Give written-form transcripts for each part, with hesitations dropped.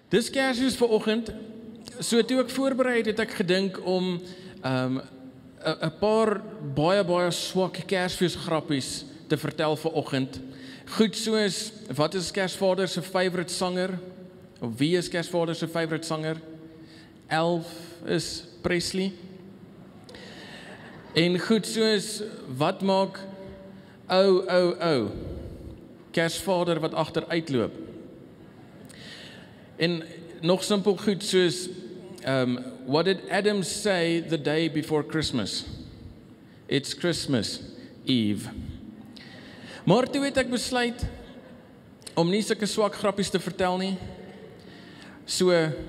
Dis Kersfees vanoggend, so toe ek voorberei het ek gedink om 'n paar baie swak Kersfees grappies te vertel vanoggend. Goed soos, wat is Kersvader se favourite sanger? Of wie is Kersvader se favourite sanger? Elvis Presley. En goed soos, wat maak ou Kersvader wat agteruitloop? En nog simpel goed soos, what did Adam say the day before Christmas? It's Christmas Eve. Maar toe het ek besluit om nie sulke swak grappies te vertel nie. So,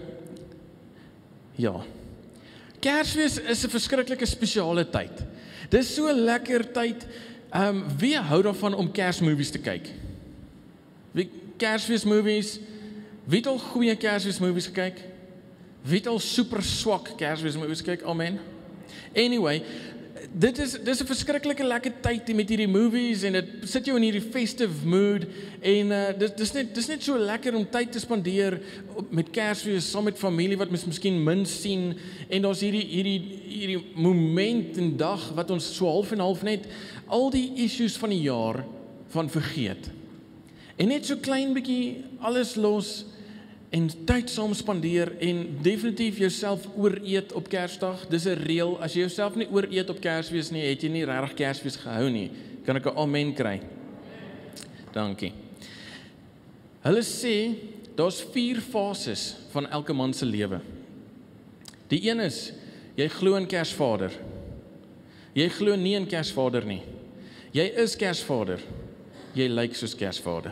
ja. Kersfees is 'n verskriklike spesiale tyd. Dis so 'n lekker tyd. Wie hou daarvan om Kersmovies te kyk? Wie Kersfees movies? Wie het al goeie Kersfees movies gekyk? Wie het al super swak Kersfees movies gekyk? Amen. Anyway, dit is 'n verskriklike lekker tyd met hierdie movies en dit sit jou in hierdie festive mood en dis net so lekker om tyd te spandeer met Kersfees saam met familie wat mens miskien min sien en daar's hierdie moment en dag wat ons so half en half net al die issues van die jaar van vergeet. En net so klein bietjie alles los en tyd saam spandeer en definitief jouself ooreet op Kersdag. Dis 'n reël, as jy jouself nie ooreet op Kersfees nie, het jy nie regtig Kersfees gehou nie. Kan ek 'n amen kry? Dankie. Hulle sê, daar's 4 fases van elke man se lewe. Die een is, jy glo in Kersvader. Jy glo nie in Kersvader nie. Jy is Kersvader. Jy lyk soos Kersvader.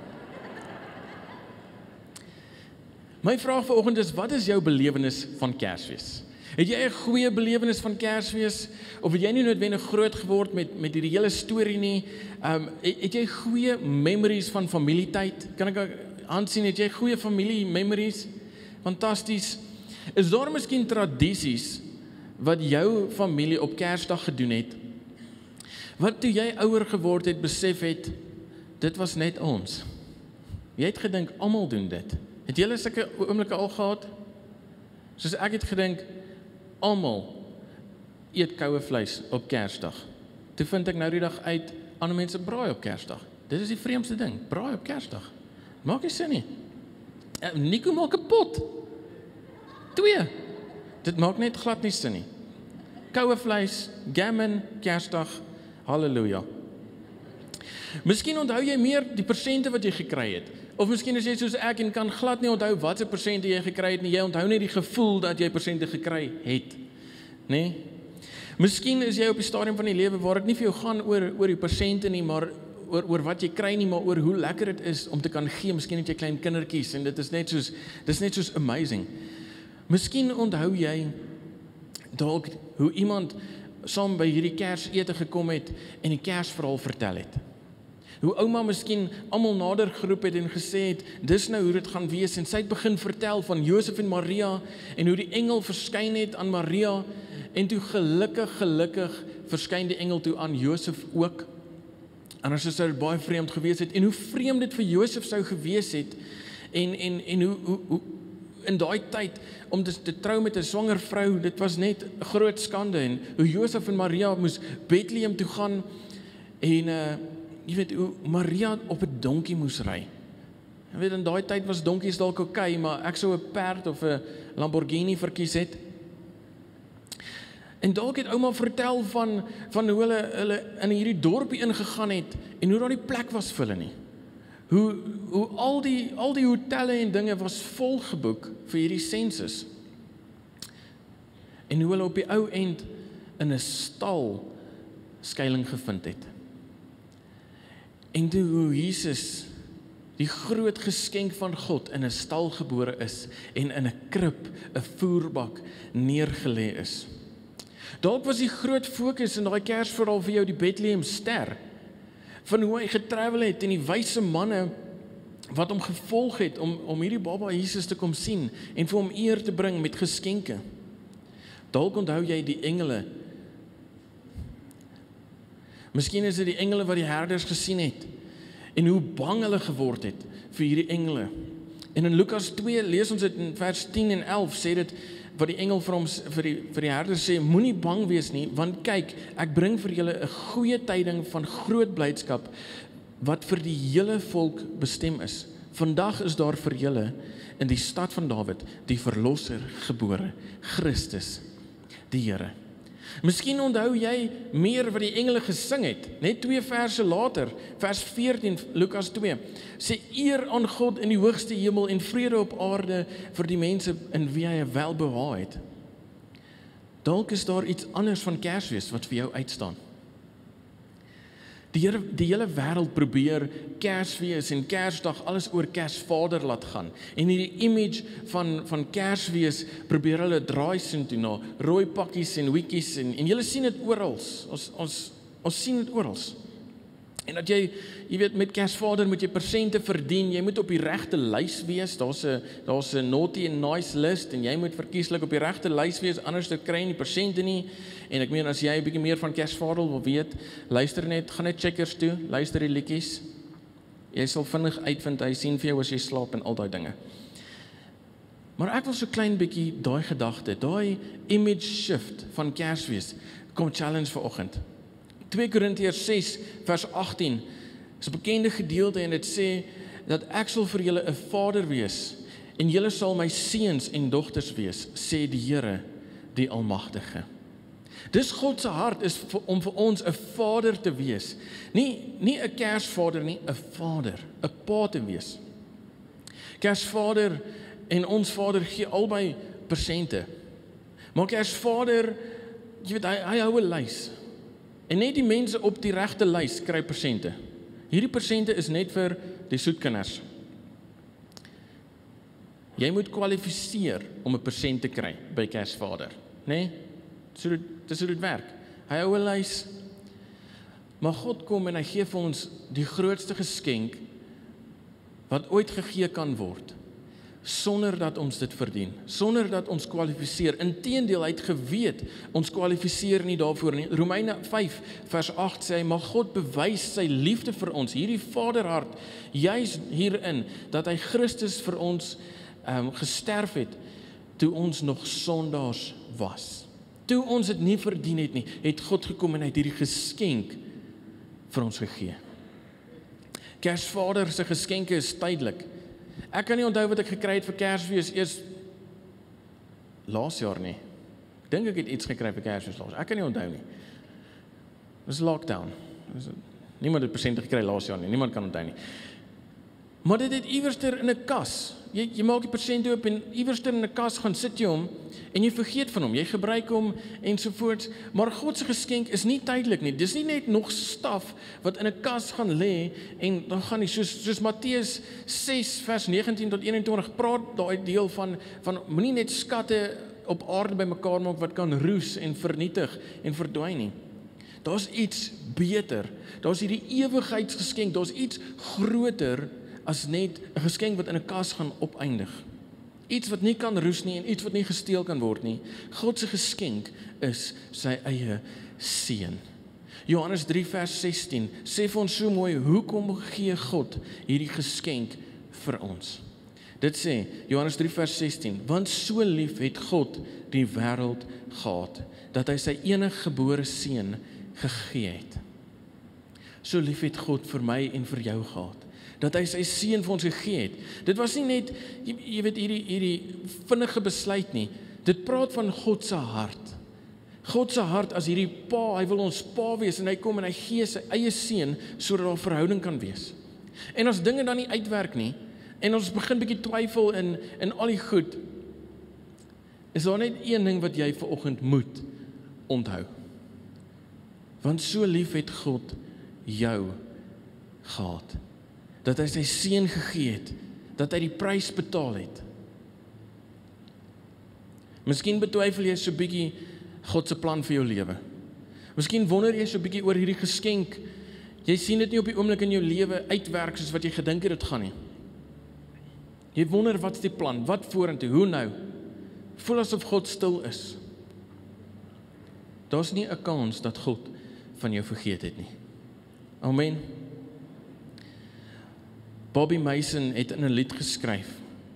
My vraag vanoggend is, wat is jou belewenis van Kersfees? Het jy 'n goeie belewenis van Kersfees? Of het jy nie noodwendig groot geword met hierdie hele storie nie? Het jy goeie memories van familietyd? Kan ek aansien, het jy goeie familie memories? Fantasties. Is daar miskien tradisies wat jou familie op Kersdag gedoen het? Wat toe jy ouer geword het, besef het, dit was net ons. Jy het gedink, almal doen dit. Het julle sulke oomblikke al gehad? Soos ek het gedink, almal eet koue vleis op Kersdag. Toe vind ek nou die dag uit, ander mense braai op Kersdag. Dit is die vreemdste ding, braai op Kersdag. Maak nie sin nie. Nico maak 'n pot. 2. Dit maak net glad nie sin nie. Koue vleis, gammon, Kersdag, halleluja. Miskien onthou jy meer die persente wat jy gekry het. Of miskien is jy soos ek en kan glad nie onthou wat se persente jy gekry het nie. Jy onthou net die gevoel dat jy persente gekry het. Nee? Miskien is jy op die stadium van die lewe waar dit nie vir jou gaan oor die persente nie, maar oor wat jy kry nie, maar oor hoe lekker dit is om te kan gee. Miskien het jy klein kindertjies en dit is net soos amazing. Miskien onthou jy dalk hoe iemand saam by hierdie Kersete gekom het en die Kersverhaal vertel het. Hoe ouma miskien almal nader geroep het en gesê het, dis nou hoe dit gaan wees, en sy het begin vertel van Josef en Maria, en hoe die engel verskyn het aan Maria, en toe gelukkig verskyn die engel toe aan Josef ook, en as sou dit baie vreemd gewees het, en hoe vreemd dit vir Josef sou gewees het, en hoe in daai tyd, om te trou met 'n swanger vrou, dit was net 'n groot skande, en hoe Josef en Maria moes Bethlehem toe gaan, en jy weet hoe Maria op 'n donkie moes ry. Jy weet in daai tyd was donkies dalk oukei, maar ek sou 'n perd of 'n Lamborghini verkies het. En dalk het ouma vertel van hoe hulle in hierdie dorpie ingegaan het en hoe daar nie plek was vir hulle nie. Hoe al die hotelle en dinge was vol geboek vir hierdie sensus. En hoe hulle op die ou end in 'n stal skuiling gevind het. En toe hoe Jesus, die groot geskenk van God, in 'n stal gebore is en in 'n krib, 'n voerbak neergelê is. Dalk was die groot fokus in daai Kersverhaal vir jou die Bethlehem ster, van hoe hy getravel het en die wyse manne wat hom gevolg het om hierdie baba Jesus te kom sien en vir hom eer te bring met geskenke. Dalk onthou jy die engele. Miskien is dit die engele wat die herders gesien het en hoe bang hulle geword het vir hierdie engele. En in Lukas 2 lees ons dit in vers 10 en 11, sê dit, wat die engel vir die herder sê, moenie bang wees nie, want kyk, ek bring vir julle 'n goeie tyding van groot blydskap, wat vir die hele volk bestem is. Vandag is daar vir julle in die stad van Dawid die verlosser gebore, Christus, die Here. Miskien onthou jy meer wat die engele gesing het, net 2 verse later, vers 14, Lukas 2, sê eer aan God in die hoogste hemel en vrede op aarde vir die mense in wie hy welbehae het. Dalk is daar iets anders van Kersfees wat vir jou uitstaan. Die hele wêreld probeer Kersfees en Kersdag alles oor Kersvader laat gaan. En hierdie image van Kersfees probeer hulle draai sin toe na rooi pakkies en hoedjies en julle sien dit oral. Ons sien dit oral. En dat jy weet met Kersvader moet jy persente verdien, jy moet op die regte lys wees. Daar's 'n naughty en nice list en jy moet verkieslik op die regte lys wees, anders dan kry jy nie persente nie. En ek meen as jy 'n bietjie meer van Kersvader wil weet, luister net, gaan net Checkers toe, luister die liedjies. Jy sal vinnig uitvind, hy sien vir jou as jy slaap en al daai dinge. Maar ek wil so klein bietjie daai gedagte, daai image shift van Kersfees kom challenge vanoggend. 2 Korintiërs 6 vers 18 is 'n bekende gedeelte en dit sê dat ek sal vir julle 'n vader wees en julle sal my seuns en dogters wees, sê die Here, die Almagtige. Dis God se hart is om vir ons 'n vader te wees. Nie 'n Kersvader nie, 'n vader, 'n pa te wees. Kersvader en ons Vader gee albei persente. Maar Kersvader, jy weet hy hou 'n lys. En net die mense op die regte lys kry persente. Hierdie persente is net vir die soetkinders. Jy moet kwalifiseer om 'n persent te kry by Kersvader, né? Dis hoe dit werk. Hy hou 'n lys. Maar God kom en hy gee vir ons die grootste geskenk wat ooit gegee kan word, sonder dat ons dit verdien, sonder dat ons kwalifiseer. Inteendeel, hy het geweet, ons kwalifiseer nie daarvoor nie. Romeine 5 vers 8 sê hy, maar God bewys sy liefde vir ons, hierdie vaderhart, juis hierin, dat hy Christus vir ons gesterf het, toe ons nog sondaars was. Toe ons dit nie verdien het nie, het God gekom en hy het hierdie geskenk vir ons gegee. Kersvader se geskenke is tydelik. Ek kan nie onthou wat ek gekry het vir Kersfees eers laas jaar nie. Ek dink ek het iets gekry vir Kersfees laas. Ek kan nie onthou nie. Dis lockdown. Niemand het persente gekry laas jaar nie. Niemand kan onthou nie. Maar dit het iewerster in 'n kas. Jy maak die persente oop en iewerster in 'n kas gaan sit jy hom en jy vergeet van hom. Jy gebruik hom ensovoorts. Maar God se geskenk is nie tydelik nie. Dis nie net nog staf wat in 'n kas gaan lê en dan gaan nie soos Matteus 6 vers 19 tot 21 praat daai deel van moenie net skatte op aarde bymekaar maak wat kan roes en vernietig en verdwyn nie. Daar's iets beter. Daar's hierdie ewigheidsgeskenk. Daar's iets groter as net 'n geskenk wat in 'n kas gaan opeindig. Iets wat nie kan roes nie en iets wat nie gesteel kan word nie. God se geskenk is sy eie seun. Johannes 3 vers 16 sê vir ons so mooi, hoekom gee God hierdie geskenk vir ons? Dit sê, Johannes 3 vers 16, want so lief het God die wêreld gehad, dat hy sy enige gebore seun gegee het. So lief het God vir my en vir jou gehad, dat hy sy seun vir ons gegee het. Dit was nie net, jy weet, hierdie vinnige besluit nie. Dit praat van God se hart. God se hart as hierdie pa, hy wil ons pa wees en hy kom en hy gee sy eie seun sodat daar 'n verhouding kan wees. En as dinge dan nie uitwerk nie en ons begin bietjie twyfel in al die goed, is daar net een ding wat jy vanoggend moet onthou. Want so lief het God jou gehad, dat hy sy seun gegee het, dat hy die prys betaal het. Miskien betwyfel jy so bietjie God se plan vir jou lewe. Miskien wonder jy so bietjie oor hierdie geskenk. Jy sien dit nie op die oomblik in jou lewe uitwerk soos wat jy gedink het dit gaan nie. Jy wonder wat's die plan, wat vorentoe, hoe nou? Voel asof God stil is. Daar's nie 'n kans dat God van jou vergeet het nie. Amen. Bobby Mason het in 'n lied geskryf.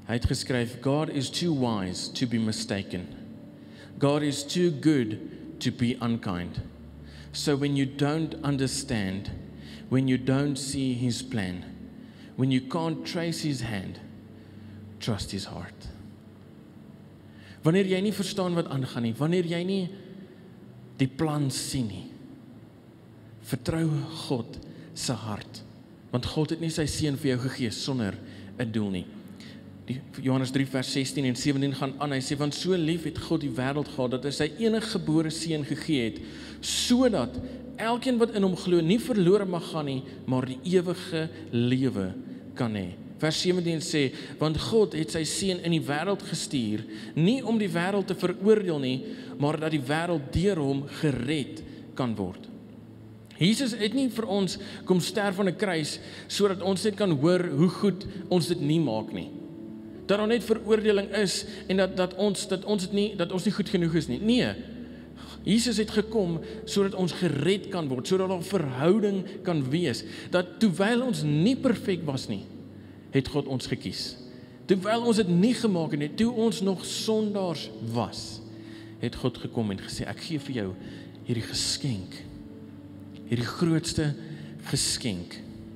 Hy het geskryf, God is too wise to be mistaken. God is too good to be unkind. So when you don't understand, when you don't see his plan, when you can't trace his hand, trust his heart. Wanneer jy nie verstaan wat aangaan nie, wanneer jy nie die plan sien nie, vertrou God se hart, want God het nie sy seun vir jou gegee sonder 'n doel nie. Johannes 3 vers 16 en 17 gaan aan, hy sê, want so lief het God die wêreld gehad, dat hy sy enige gebore seun gegee het, sodat elkeen wat in hom glo nie verlore mag gaan nie, maar die ewige lewe kan hê. Vers 17 sê, want God het sy seun in die wêreld gestuur, nie om die wêreld te veroordeel nie, maar dat die wêreld deur hom gered kan word. Jesus het nie vir ons kom sterf aan 'n kruis, sodat ons net kan hoor hoe goed ons dit nie maak nie. Dat daar net veroordeling is, en dat ons nie goed genoeg is nie. Nee, Jesus het gekom, sodat ons gered kan word, sodat daar 'n verhouding kan wees, dat terwyl ons nie perfek was nie, het God ons gekies. Terwyl ons dit nie gemaak het nie, toe ons nog sondaars was, het God gekom en gesê, ek gee vir jou hierdie geskenk, hierdie grootste geskenk.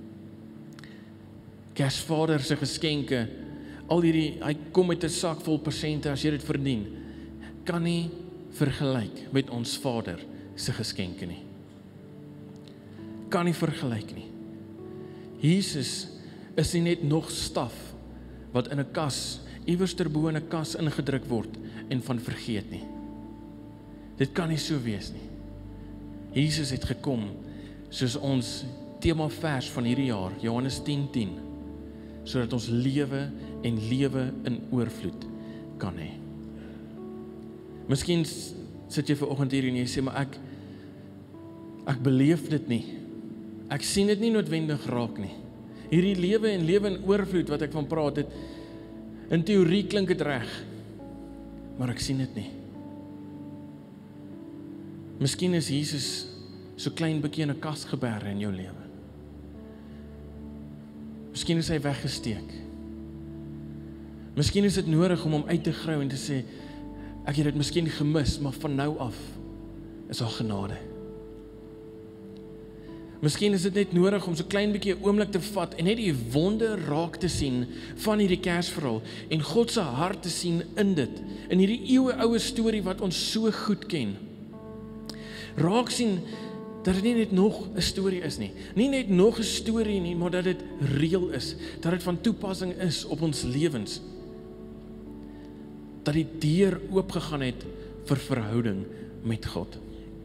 Kersvader se geskenke, al hierdie, hy kom met 'n sak vol persente as jy dit verdien, kan nie vergelyk met ons Vader se geskenke nie. Kan nie vergelyk nie. Jesus is nie net nog staf wat in 'n kas, iewers terbo in 'n kas ingedruk word en van vergeet nie. Dit kan nie so wees nie. Jesus het gekom soos ons tema vers van hierdie jaar, Johannes 10:10, sodat ons lewe en lewe in oorvloed kan hê. Miskien sit jy vanoggend hier en jy sê, maar ek beleef dit nie. Ek sien dit nie noodwendig raak nie. Hierdie lewe en lewe in oorvloed wat ek van praat, dit in teorie klink dit reg, maar ek sien dit nie. Miskien is Jesus so klein bietjie in 'n kas geberg in jou lewe. Miskien is hy weggesteek. Miskien is dit nodig om hom uit te grou en te sê, ek het dit miskien gemis, maar van nou af is daar genade. Miskien is dit net nodig om so klein bietjie 'n oomblik te vat en net die wonder raak te sien van hierdie Kersverhaal en God se hart te sien in dit, in hierdie eeueoue storie wat ons so goed ken. Raak sien dat dit nie net nog 'n storie is nie. Nie net nog 'n storie nie, maar dat dit reël is, dat dit van toepassing is op ons lewens. Dat die deur oopgegaan het vir verhouding met God.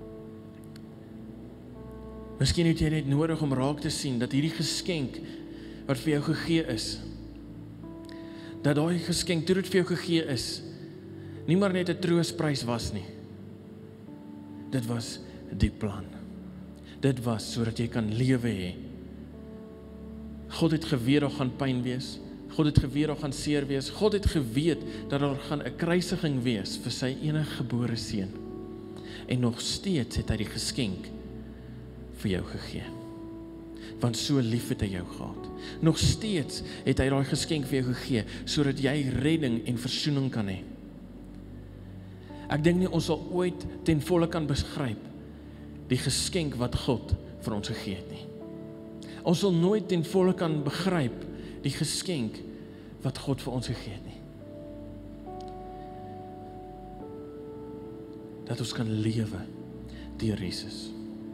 Miskien het jy net nodig om raak te sien dat hierdie geskenk wat vir jou gegee is, dat daai geskenk toe dit vir jou gegee is, nie maar net 'n troostprys was nie. Dit was die plan. Dit was sodat jy kan lewe hê. God het geweet daar gaan pyn wees. God het geweet daar gaan seer wees. God het geweet dat daar gaan 'n kruisiging wees vir sy enige gebore seun. En nog steeds het hy die geskenk vir jou gegee. Want so lief het hy jou gehad. Nog steeds het hy daai geskenk vir jou gegee, sodat jy redding en versoening kan hê. Ek dink nie ons sal ooit ten volle kan begryp die geskenk wat God vir ons gegee het nie. Ons sal nooit ten volle kan begryp die geskenk wat God vir ons gegee het nie. Dat ons kan lewe deur Jesus.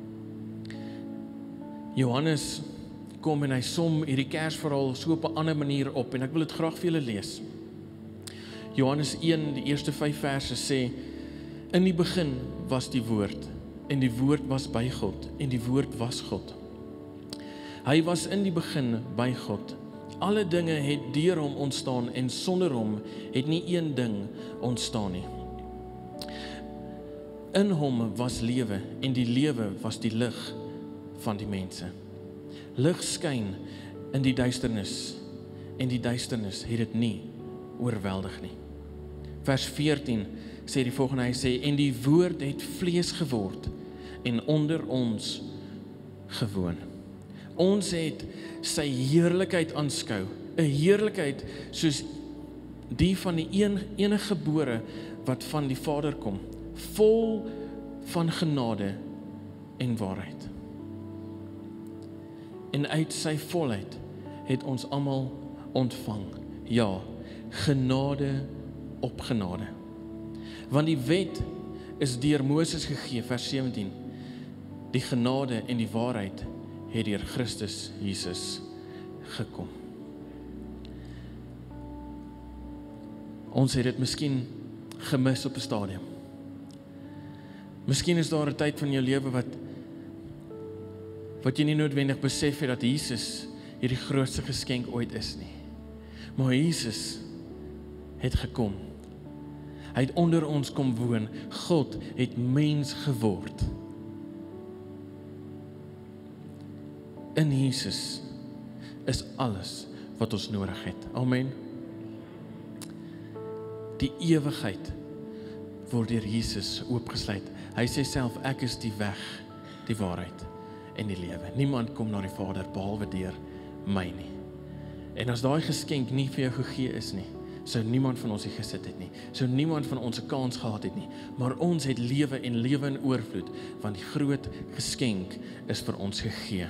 Johannes kom en hy som hierdie Kersverhaal so op 'n ander manier op en ek wil dit graag vir julle lees. Johannes 1, die eerste 5 verse sê, in die begin was die woord, en die woord was by God, en die woord was God. Hy was in die begin by God. Alle dinge het deur hom ontstaan, en sonder hom het nie een ding ontstaan nie. In hom was lewe, en die lewe was die lig van die mense. Lig skyn in die duisternis, en die duisternis het dit nie oorweldig nie. Vers 14 sê die volgende, hy sê, en die woord het vlees geword, en onder ons gewoon. Ons het sy heerlikheid aanskou, 'n heerlikheid soos die van die enige gebore wat van die Vader kom, vol van genade en waarheid. En uit sy volheid het ons almal ontvang, ja, genade op genade. Want die wet is deur Moses gegee, vers 17, die genade en die waarheid het deur Christus Jesus gekom. Ons het dit miskien gemis op 'n stadium. Miskien is daar 'n tyd van jou lewe wat jy nie noodwendig besef het dat Jesus hierdie grootste geskenk ooit is nie. Maar Jesus het gekom. Hy het onder ons kom woon. God het mens geword. In Jesus is alles wat ons nodig het. Amen. Die ewigheid word deur Jesus oopgesluit. Hy sê self, ek is die weg, die waarheid en die lewe. Niemand kom na die Vader behalwe deur my nie. En as daai geskenk nie vir jou gegee is nie, sou niemand van ons hier gesit het nie. Sou niemand van ons 'n kans gehad het nie. Maar ons het lewe en lewe in oorvloed, want die groot geskenk is vir ons gegee.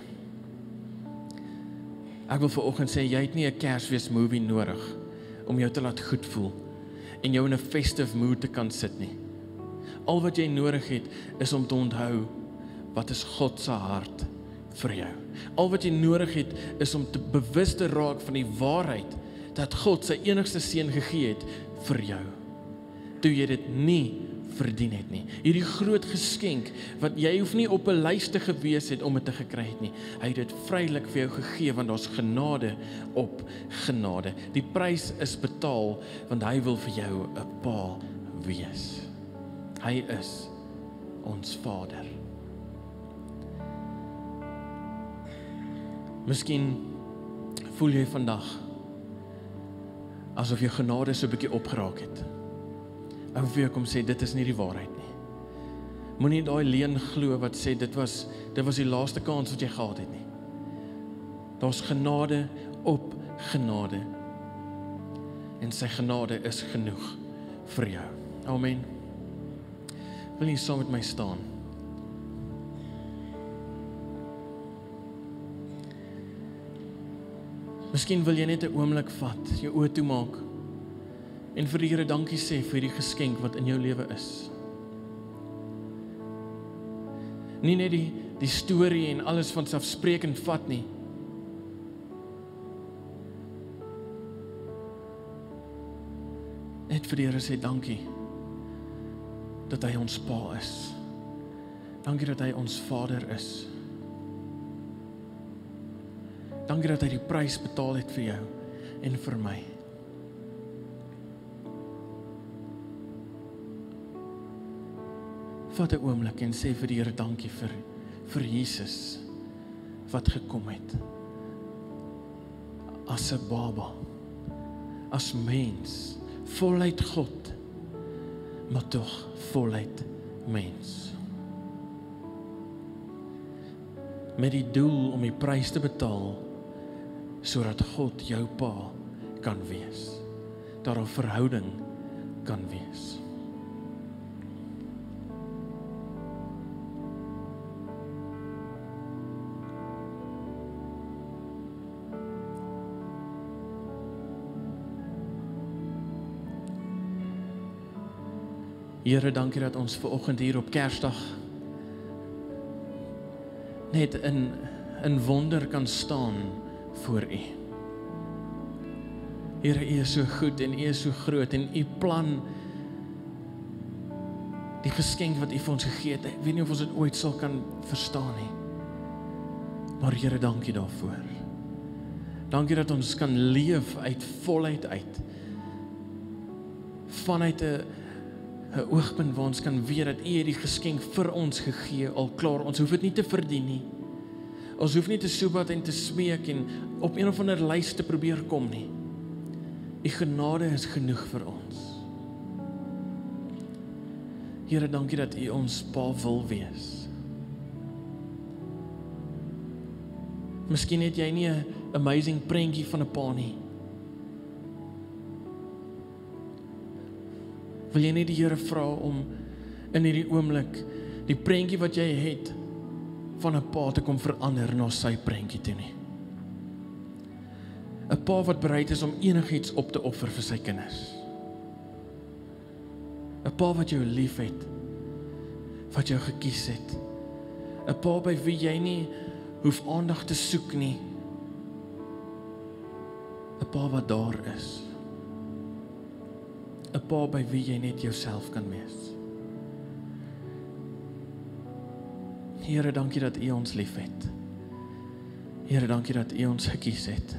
Ek wil vanoggend sê, jy het nie 'n Kersfees movie nodig om jou te laat goed voel en jou in 'n festive mood te kan sit nie. Al wat jy nodig het, is om te onthou, wat is God se hart vir jou. Al wat jy nodig het, is om te bewus te raak van die waarheid, dat God sy enigste seun gegee het vir jou, toe jy dit nie verdien het nie. Hierdie groot geskenk, wat jy hoef nie op 'n lys te gewees het om dit te gekry het nie. Hy het dit vrylik vir jou gegee, want daar's genade op genade. Die prys is betaal, want hy wil vir jou 'n pa wees. Hy is ons Vader. Miskien voel jy vandag asof jou genade so 'n bietjie opgeraak het. Ek wil vir jou kom sê, dit is nie die waarheid nie. Moenie daai leuen glo wat sê, dit was die laaste kans wat jy gehad het nie. Daar's genade op genade. En sy genade is genoeg vir jou. Amen. Wil jy saam met my staan? Miskien wil jy net 'n oomblik vat, jou oë toemaak en vir die Here dankie sê vir die geskenk wat in jou lewe is. Nie net die storie en alles van selfsprekend vat nie. Net vir die Here sê dankie dat hy ons Pa is. Dankie dat hy ons Vader is. Dankie dat hy die prys betaal het vir jou en vir my. Vat 'n oomblik en sê vir die Here dankie vir Jesus wat gekom het. As 'n baba, as mens, voluit God, maar tog voluit mens. Met die doel om die prys te betaal, sodat God jou Pa kan wees. Dat 'n verhouding kan wees. Here, dankie dat ons vanoggend hier op Kersdag net in wonder kan staan voor U. Here, U is so goed en U is so groot en U plan die geskenk wat U vir ons gegee het. Ek weet nie of ons dit ooit sal kan verstaan nie. Maar Here, dankie daarvoor. Dankie dat ons kan leef uit volheid uit. Vanuit 'n oogpunt waar ons kan weet dat U die geskenk vir ons gegee, al klaar, ons hoef dit nie te verdien nie. Ons hoef nie te soebat en te smeek en op een of ander lys te probeer kom nie. U genade is genoeg vir ons. Here, dankie dat U ons Pa wil wees. Miskien het jy nie 'n amazing prentjie van 'n pa nie. Wil jy net die Here vra om in hierdie oomblik die prentjie wat jy het van 'n pa te kom verander na sy prentjie toe nie. 'n Pa wat bereid is om enigiets op te offer vir sy kinders. 'n Pa wat jou lief het, wat jou gekies het. 'n Pa by wie jy nie hoef aandag te soek nie. 'n Pa wat daar is. 'n Pa by wie jy net jouself kan wees. Here, dankie dat U ons lief het. Here, dankie dat U ons gekies het.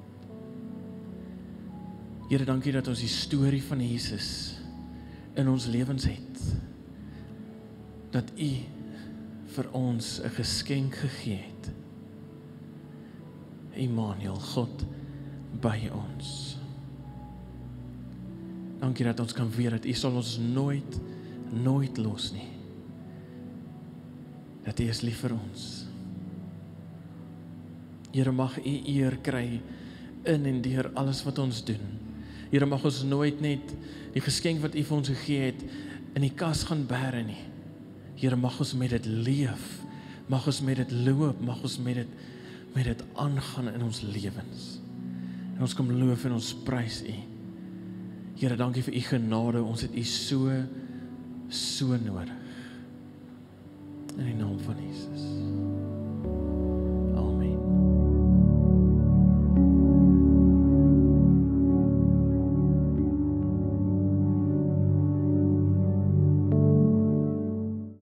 Here, dankie dat ons die storie van Jesus in ons lewens het. Dat U vir ons 'n geskenk gegee het. Immanuel, God by ons. Dankie dat ons kan weet dat U sal ons nooit los nie. Dat U is lief vir ons. Here, mag U eer kry in en deur alles wat ons doen. Here, mag ons nooit net die geskenk wat U vir ons gegee het in die kas gaan bære nie. Here, mag ons met dit leef, mag ons met dit loop, mag ons met dit aangaan in ons lewens. En ons kom loof en ons prys U. Here, dankie vir U genade, ons het U so nodig. In die naam van Jesus.